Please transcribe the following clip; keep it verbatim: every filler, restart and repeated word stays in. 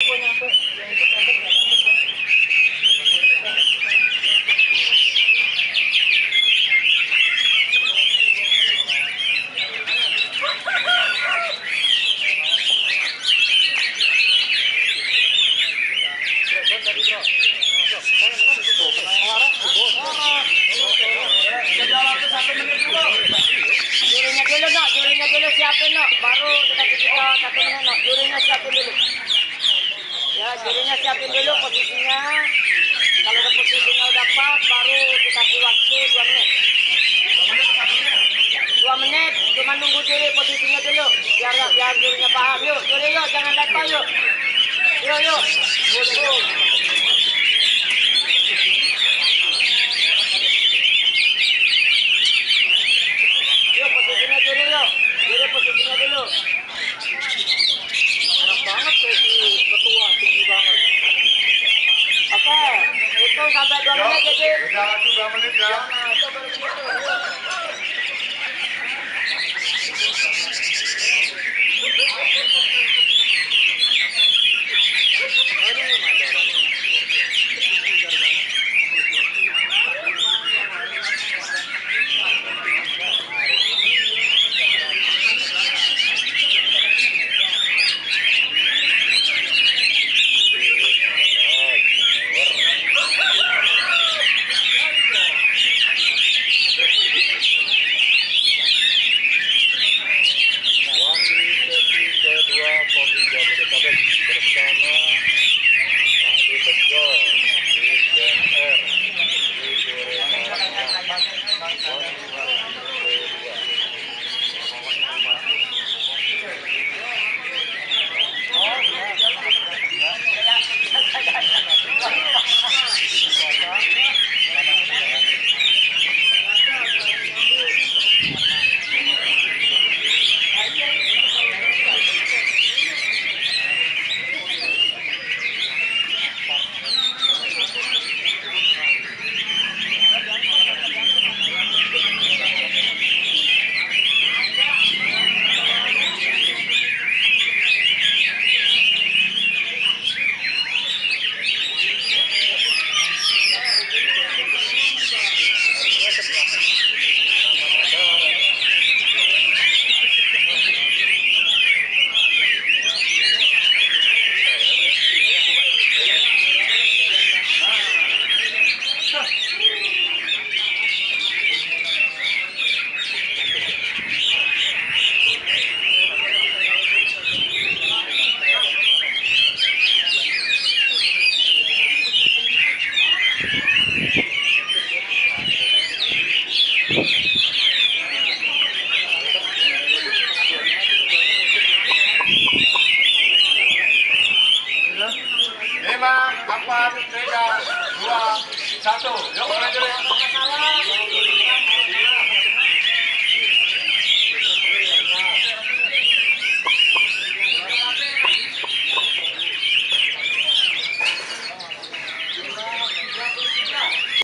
Jurinya siapin dulu posisinya. Kalau udah posisinya udah pas, baru dikasih waktu dua menit. Dua menit, cuma nunggu juri posisinya dulu. Biar biar jurinya paham. Yuk, juri yuk, jangan lepas yuk. Yuk, yuk. Yuk, posisinya juri yuk. Juri posisinya dulu. Enak banget tuh si ketua, tinggi banget. Oke, hitung sampai dua menit ya, Ji. Udah waktu dua menit ya. Nah, itu baru begitu. Yuk. Lima, empat, tiga, dua, satu. Yuk mulai dulu.